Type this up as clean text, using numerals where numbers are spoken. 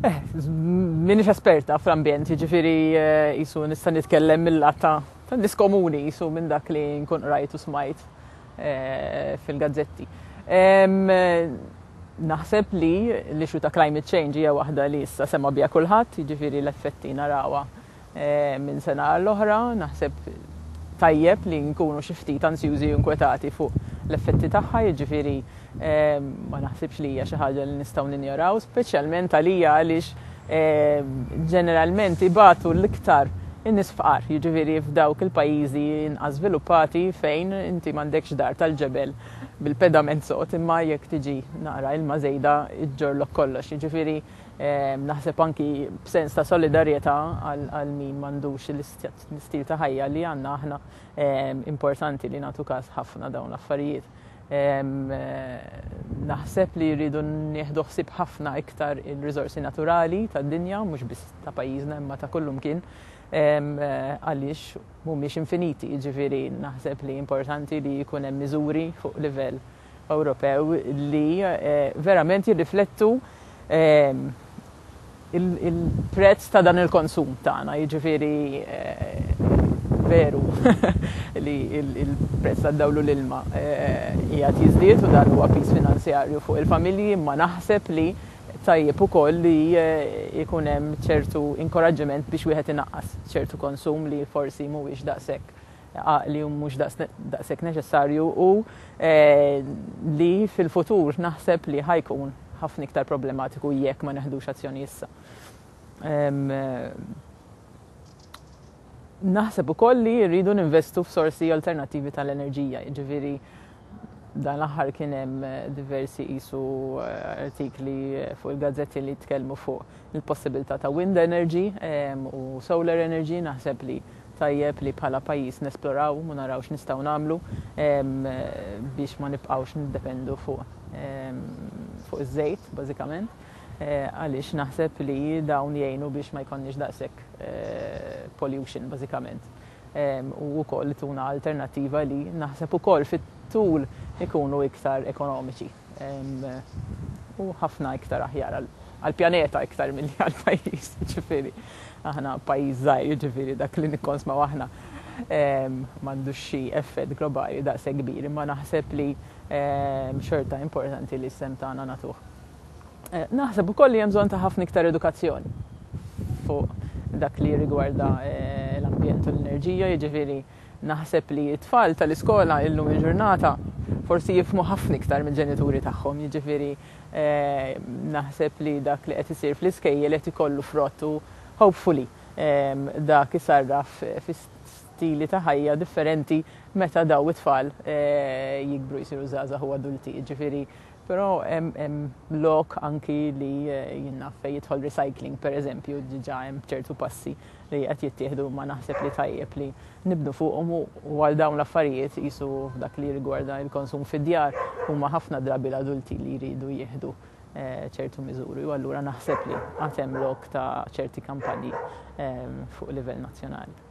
Minix esperta fl-ambjent, ġifiri jisu nista' nitkellem mill-lat ta' nis komuni jisu minn dak li nkun rajt u smajt fil-gazzetti. Naħseb li l-issue ta' climate change hija waħda li issa semma biha kulħadd, jiġifieri l-effetti narawha minn sena l-oħra, naħseb tajjeb li nkunu xi ftit ansjużi u nkwetati fuq l-effetti tagħha, jiġifieri ma naħsibx li hija xi ħaġa li nistgħu ninjoraw, speċjalment għalija għaliex ġeneralment ibatu l-iktar in-nies fqar, jiġifieri f'dawk il-pajjiżi inqas żviluppati fejn inti m'għandekx dar tal-ġebel bil-pedament sod imma jekk tiġi naqra ilma żejda iġġorlok kollox, jiġifieri naħseb anki b'sens ta' solidarjetà għal min m'għandux l-istil ta' ħajja li għandna aħna importanti li nagħtu każ ħafna dawn l-affarijiet. Naħseb li jridu nieħdu ħsieb ħafna iktar il-riżorsi naturali tad-dinja, mhux biss ta' pajjiżna imma ta' kullum kien, għaliex mhumiex infiniti, jiġifieri naħseb li importanti li jkun hemm miżuri fuq livell Ewropew li verament jirriflettu il-prezz ta' dan il-konsum tagħna, jiġifieri veru li il-prezz ta' dawlu l-ilma qiegħed jiżdied u dan huwa pis finanzjarju fuq il-familji, imma naħseb li tajjeb ukoll li jkun hemm ċertu inkoraġġiment biex wieħed inaqqas ċertu konsum li forsi mhuwiex daqshekk għaqli u mhux daqshekk neċessarju u li fil-futur naħseb li ħajkun ħafna iktar problematiku jekk ma neħdux azzjoni issa. Naħseb ukoll li rridu ninvestu f'sorsi alternattivi tal-enerġija, jiġifieri dan l-aħħar kien hemm diversi qisu artikli fuq il-gazzetti li tkellmu fuq il-possibilità ta' wind energy u solar energy, naħseb li tajjeb li bħala pajjiż nesploraw u naraw x'nistgħu nagħmlu biex ma nibqgħux niddependu fuq iż-żejt bażikament, għaliex naħseb li dawn jgħinu biex ma jkollniex daqshekk pollution bażikament. U wkoll tuna alternattiva li naħseb ukoll fit-tul ikunu iktar ekonomiċi u ħafna iktar aħjar għall-pjaneta iktar milli għall-pajjiż, ġifieri. Aħna pajjiż żgħir, jiġifieri dak li nikkonsmaw aħna m'għandux xi effett globali daqshekk kbir, imma naħseb li xorta importanti li s-sem tagħna nagħtuh. Naħseb ukoll li hemm bżonn ta' ħafna iktar edukazzjoni fuq dak li rigwarda l-ambjent u l-enerġija, jiġifieri naħseb li t-tfal tal-iskola illum il-ġurnata forsi jifhmu ħafna iktar mill-ġenituri tagħhom, jiġifieri naħseb li dak li qed isir fl-iskejjel qed ikollu frott u hopefully dak isarraf fi stili ta' ħajja differenti meta daw it-tfal jikbru jsiru żgħażagħ u adulti, jiġifieri però hemm lok anki li jinnaf fejn jidħol recycling pereżempju, diġà hemm ċertu passi li qed jittieħdu ma naħseb li tajjeb li nibdu fuqhom u għal dawn l-affarijiet qisu f'dak li rigwarda l-konsum fid-djar huma ħafna drabi l-adulti li jridu jieħdu ċertu miżuri u allura naħseb li għad hemm lok ta' ċerti kampanji fuq livell nazzjonali.